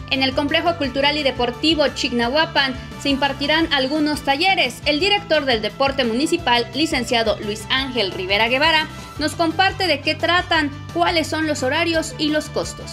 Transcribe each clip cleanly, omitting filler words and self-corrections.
En el Complejo Cultural y Deportivo Chignahuapan se impartirán algunos talleres. El director del Deporte Municipal, licenciado Luis Ángel Rivera Guevara, nos comparte de qué tratan, cuáles son los horarios y los costos.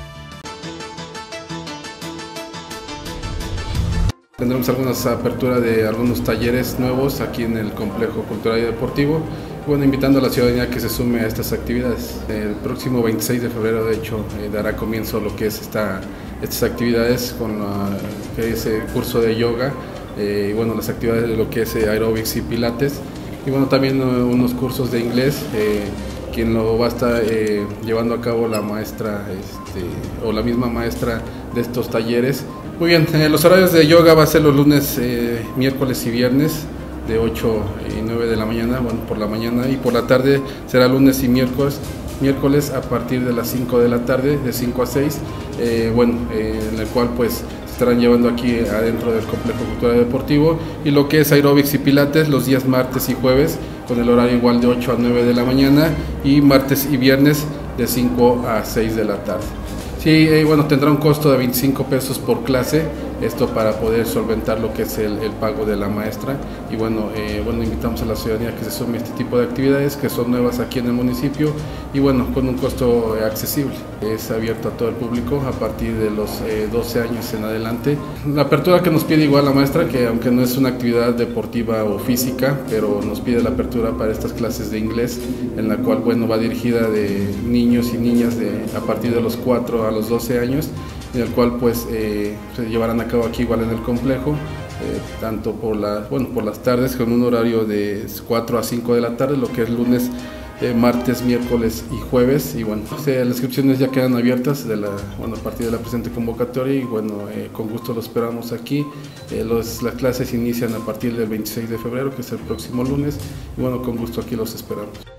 Tendremos algunas aperturas de algunos talleres nuevos aquí en el Complejo Cultural y Deportivo. Bueno, invitando a la ciudadanía que se sume a estas actividades. El próximo 26 de febrero, de hecho, dará comienzo lo que es estas actividades con ese curso de yoga, y bueno, las actividades de lo que es aeróbics y pilates, y bueno, también unos cursos de inglés, quien lo va a estar llevando a cabo la maestra o la misma maestra de estos talleres. Muy bien, los horarios de yoga va a ser los lunes, miércoles y viernes de 8 y 9 de la mañana, bueno, por la mañana, y por la tarde será lunes y miércoles a partir de las 5 de la tarde, de 5 a 6, en el cual pues se estarán llevando aquí adentro del Complejo Cultural y Deportivo, y lo que es aeróbics y pilates los días martes y jueves con el horario igual de 8 a 9 de la mañana, y martes y viernes de 5 a 6 de la tarde. Sí, bueno, tendrá un costo de 25 pesos por clase, esto para poder solventar lo que es el pago de la maestra, y bueno, invitamos a la ciudadanía que se sume a este tipo de actividades que son nuevas aquí en el municipio, y bueno, con un costo accesible. Es abierto a todo el público a partir de los 12 años en adelante. La apertura que nos pide igual la maestra, que aunque no es una actividad deportiva o física, pero nos pide la apertura para estas clases de inglés, en la cual bueno, va dirigida de niños y niñas a partir de los 4 a los 12 años, en el cual pues se llevarán a cabo aquí igual en el complejo, tanto por las tardes, con un horario de 4 a 5 de la tarde, lo que es lunes, martes, miércoles y jueves, y bueno, las inscripciones ya quedan abiertas a partir de la presente convocatoria, y bueno, con gusto los esperamos aquí. Las clases inician a partir del 26 de febrero, que es el próximo lunes, y bueno, con gusto aquí los esperamos.